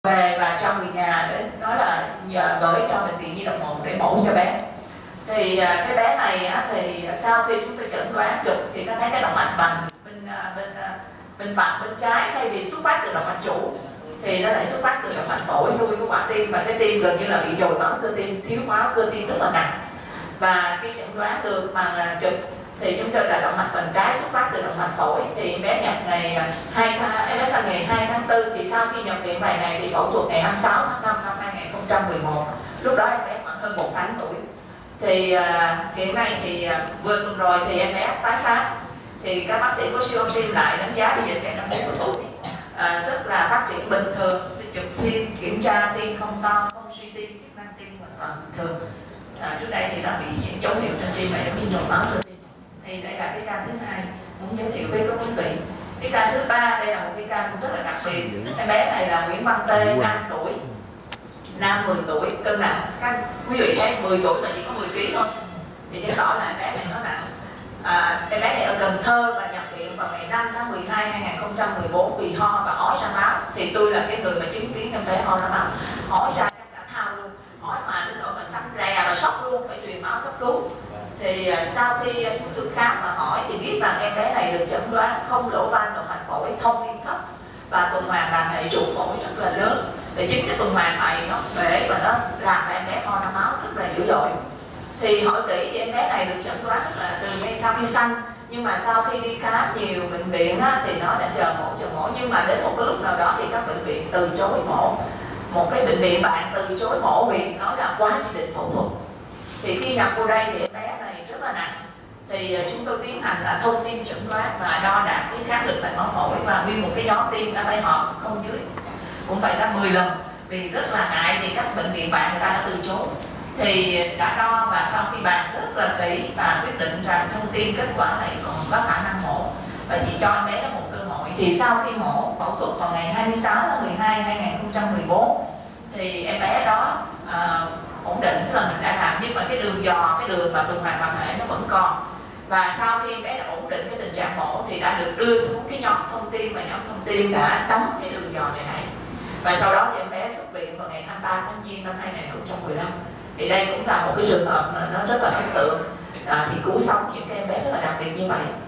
về và cho người nhà đến nói là nhờ gửi cho bệnh viện Nhi đồng 1 để mổ cho bé. Thì cái bé này á, thì sau khi chúng tôi chẩn đoán chụp thì có thấy cái động mạch vành bên phải bên trái thay vì xuất phát từ động mạch chủ thì nó lại xuất phát từ động mạch phổi nuôi của quả tim, và cái tim gần như là bị dồi máu cơ tim, thiếu máu cơ tim rất là nặng. Và khi chẩn đoán được bằng chụp thì chúng tôi là động mạch vành trái xuất phát từ động mạch phổi. Thì em bé nhập ngày 2 tháng, em bé sinh ngày 2 tháng 4, thì sau khi nhập viện vài ngày thì phẫu thuật ngày 26 tháng 5 năm 2011. Lúc đó em bé khoảng hơn 1 tháng tuổi. Thì hiện nay thì vừa tuần rồi thì em bé tái khám, thì các bác sĩ có siêu âm tim lại đánh giá bây giờ trẻ 40 tuổi, rất là phát triển bình thường, chụp phim kiểm tra tim không to, không suy tim, chức năng tim hoàn toàn bình thường. Trước đây thì nó bị những dấu hiệu trên tim này giống như nhồi máu cơ tim. Thì đây là cái ca thứ hai muốn giới thiệu với các quý vị. Cái ca thứ ba đây là một cái ca cũng rất là đặc biệt. Em bé này là Nguyễn Văn Tê, 5 tuổi, nam 10 tuổi, cân nặng các quý vị thấy 10 tuổi mà chỉ có 10 kg thôi, thì chứng tỏ là em bé này nó nặng. Em bé này ở Cần Thơ và nhập viện vào ngày 5 tháng 12 2014 vì ho và ói ra máu. Thì tôi là cái người mà chứng kiến em bé ho ra máu, ói ra cả thao luôn, ói mà đến nỗi mà xanh rè và sốc luôn, phải truyền máu cấp cứu. Thì sau khi chúng tôi khám và hỏi thì biết rằng em bé này được chẩn đoán không lỗ van động mạch phổi, thông liên thấp và tuần hoàn là hệ trụ phổi rất là lớn. Thì chính cái tuần hoàn này nó bể và nó làm cho em bé ho ra máu rất là dữ dội. Thì hỏi kỹ thì em bé này được chẩn đoán là từ ngay sau khi sanh, nhưng mà sau khi đi khám nhiều bệnh viện á, thì nó đã chờ mổ, nhưng mà đến một cái lúc nào đó thì các bệnh viện từ chối mổ. Một cái bệnh viện bạn từ chối mổ vì nói là quá chỉ định phẫu thuật. Thì khi nhập vô đây thì em bé này rất là nặng, thì chúng tôi tiến hành là thông tin chẩn đoán và đo đạc cái kháng lực tại máu phổi, và nguyên một cái nhóm tim đã phải họp không dưới cũng phải là 10 lần vì rất là ngại thì các bệnh viện bạn người ta đã từ chối. Thì đã đo và sau khi bàn rất là kỹ và quyết định rằng thông tin kết quả này còn có khả năng mổ và chỉ cho em bé nó một cơ hội. Thì sau khi mổ phẫu thuật vào ngày 26 tháng 12 2014 thì em bé đó ổn định, tức là mình đã làm, nhưng mà cái đường giò, cái đường mà tuần hoàn bằng hệ nó vẫn còn. Và sau khi em bé đã ổn định cái tình trạng mổ thì đã được đưa xuống cái nhóm thông tin, và nhóm thông tin đã đóng cái đường giò này. Và sau đó thì em bé xuất viện vào ngày 23 tháng Giêng năm 2015. Thì đây cũng là một cái trường hợp mà nó rất là ấn tượng, thì cứu sống những cái em bé rất là đặc biệt như vậy.